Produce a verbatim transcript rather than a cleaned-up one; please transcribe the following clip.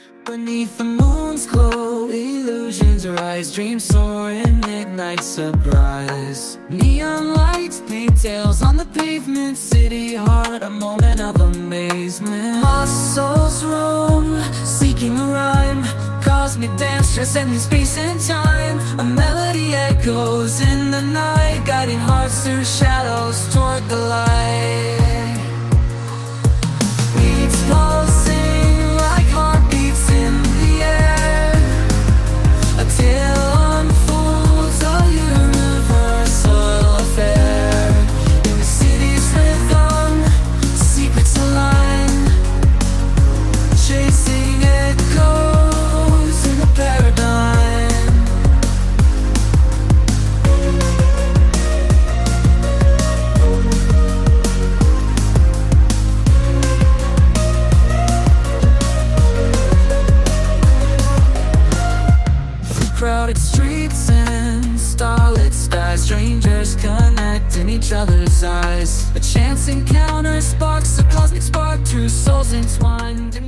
Beneath the moon's glow, illusions rise, dreams soar in midnight surprise. Neon lights paint tales on the pavement, city heart, a moment of amazement. Muscles roam, seeking a rhyme, cosmic dance, transcending space and time. A melody echoes in the night, guiding hearts through shadows toward the light. Beats pulsing like heartbeats in the air. A tale unfolds, a universal affair. In the city's rhythm, secrets align, chasing echoes in a paradigm. Crowded streets and starlit skies, strangers connect in each other's eyes. A chance encounter sparks a cosmic spark, two souls entwined.